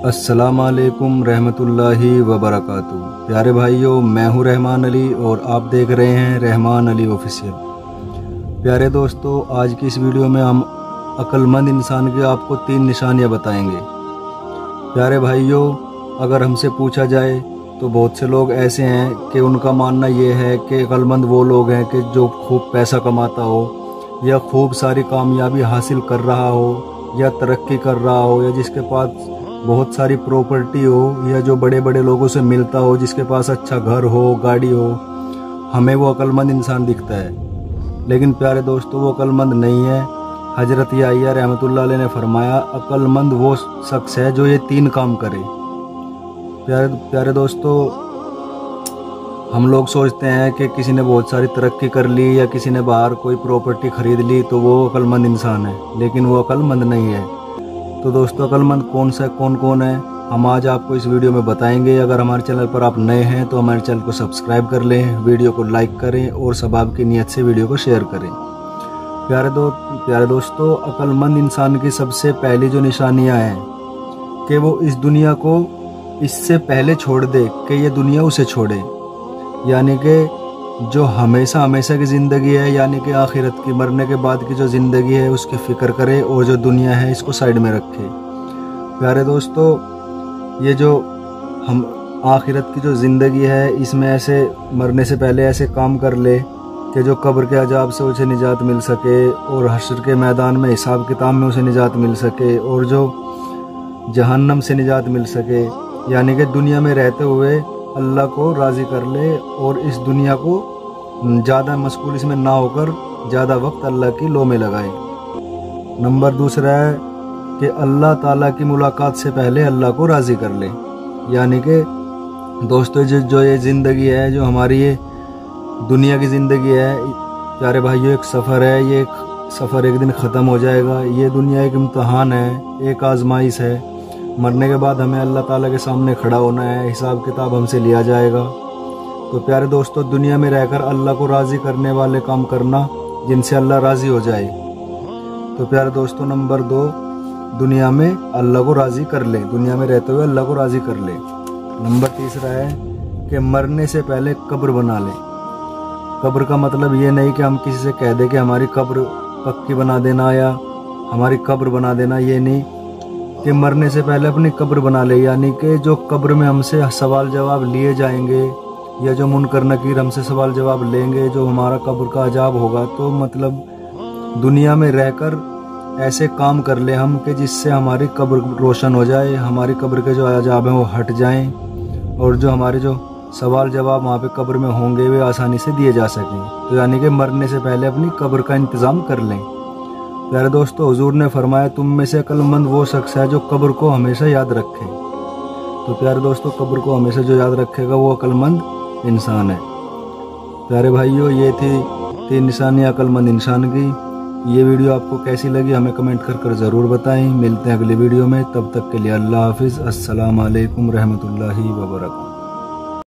अस्सलामु अलैकुम रहमतुल्लाहि वबरकातुहू। प्यारे भाइयों, मैं हूँ रहमान अली और आप देख रहे हैं रहमान अली ऑफिशियल। प्यारे दोस्तों, आज की इस वीडियो में हम अक्लमंद इंसान की आपको 3 निशानियाँ बताएंगे। प्यारे भाइयों, अगर हमसे पूछा जाए तो बहुत से लोग ऐसे हैं कि उनका मानना ये है कि अक्लमंद वो लोग हैं कि जो खूब पैसा कमाता हो या खूब सारी कामयाबी हासिल कर रहा हो या तरक्की कर रहा हो या जिसके पास बहुत सारी प्रॉपर्टी हो या जो बड़े बड़े लोगों से मिलता हो, जिसके पास अच्छा घर हो, गाड़ी हो, हमें वो अक्लमंद इंसान दिखता है। लेकिन प्यारे दोस्तों, वो अक्लमंद नहीं है। हजरत याहिया रहमतुल्लाह अलैह ने फरमाया, अक्लमंद वो शख्स है जो ये 3 काम करे। प्यारे दोस्तों, हम लोग सोचते हैं कि किसी ने बहुत सारी तरक्की कर ली या किसी ने बाहर कोई प्रॉपर्टी खरीद ली तो वो अक्लमंद इंसान है, लेकिन वो अक्लमंद नहीं है। तो दोस्तों, अक्लमंद कौन कौन है, हम आज आपको इस वीडियो में बताएंगे। अगर हमारे चैनल पर आप नए हैं तो हमारे चैनल को सब्सक्राइब कर लें, वीडियो को लाइक करें और सबाब की नीयत से वीडियो को शेयर करें। प्यारे दोस्तों, अक्लमंद इंसान की सबसे पहली जो निशानियां हैं कि वो इस दुनिया को इससे पहले छोड़ दे कि ये दुनिया उसे छोड़े, यानी कि जो हमेशा की ज़िंदगी है, यानी कि आखिरत की, मरने के बाद की जो ज़िंदगी है उसकी फ़िक्र करे और जो दुनिया है इसको साइड में रखे। प्यारे दोस्तों, ये जो हम आखिरत की जो ज़िंदगी है इसमें ऐसे मरने से पहले ऐसे काम कर ले कि जो कब्र के अजाब से उसे निजात मिल सके और हश्र के मैदान में हिसाब किताब में उसे निजात मिल सके और जो जहन्नम से निजात मिल सके, यानी कि दुनिया में रहते हुए अल्लाह को राज़ी कर ले और इस दुनिया को ज़्यादा मशगूल इसमें ना होकर ज़्यादा वक्त अल्लाह की लो में लगाए। नंबर 2 है कि अल्लाह ताला की मुलाकात से पहले अल्लाह को राज़ी कर ले, यानी कि दोस्तों जो ये ज़िंदगी है, जो हमारी ये दुनिया की ज़िंदगी है, प्यारे भाइयों, एक सफ़र है। ये सफ़र एक दिन ख़त्म हो जाएगा। ये दुनिया एक इम्तहान है, एक आजमाइश है। मरने के बाद हमें अल्लाह ताला के सामने खड़ा होना है, हिसाब किताब हमसे लिया जाएगा। तो प्यारे दोस्तों, दुनिया में रहकर अल्लाह को राज़ी करने वाले काम करना जिनसे अल्लाह राज़ी हो जाए। तो प्यारे दोस्तों, नंबर 2, दुनिया में अल्लाह को राज़ी कर ले, दुनिया में रहते हुए अल्लाह को राज़ी कर ले। नंबर 3 है कि मरने से पहले कब्र बना ले। कब्र का मतलब ये नहीं कि हम किसी से कह दें कि हमारी कब्र पक्की बना देना या हमारी कब्र बना देना, ये नहीं कि मरने से पहले अपनी कब्र बना ले, यानी कि जो कब्र में हमसे सवाल जवाब लिए जाएंगे या जो मुनकर नकीर हमसे सवाल जवाब लेंगे, जो हमारा कब्र का अजाब होगा, तो मतलब दुनिया में रहकर ऐसे काम कर ले हम कि जिससे हमारी कब्र रोशन हो जाए, हमारी कब्र के जो अजाब हैं वो हट जाएं और जो हमारे जो सवाल जवाब वहाँ पे कब्र में होंगे वे आसानी से दिए जा सकें। तो यानी कि मरने से पहले अपनी कब्र का इंतज़ाम कर लें। प्यारे दोस्तों, हुजूर ने फरमाया, तुम में से अक्लमंद वो शख्स है जो कब्र को हमेशा याद रखे। तो प्यारे दोस्तों, कब्र को हमेशा जो याद रखेगा वो अक्लमंद इंसान है। प्यारे भाइयों, ये थी 3 निशानियाँ अक्लमंद इंसान की। ये वीडियो आपको कैसी लगी हमें कमेंट कर ज़रूर बताएं। मिलते हैं अगली वीडियो में, तब तक के लिए अल्लाह हाफिज़। अस्सलाम वालेकुम रहमतुल्लाहि व बरकातहू।